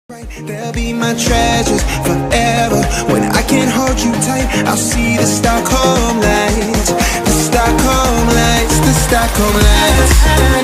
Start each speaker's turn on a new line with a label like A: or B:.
A: They'll be my treasures forever. When I can't hold you tight, I'll see the Stockholm lights. The Stockholm lights, the Stockholm lights.